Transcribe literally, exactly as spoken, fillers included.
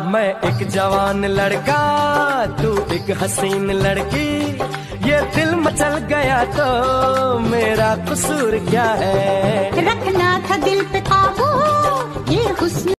मैं एक जवान लड़का, तू एक हसीन लड़की, ये दिल मचल गया तो मेरा कसूर क्या है। रखना था दिल पे काबू, ये हुस्न